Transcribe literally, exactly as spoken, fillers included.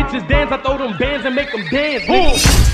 bitches dance, I throw them bands and make them dance. Nigga.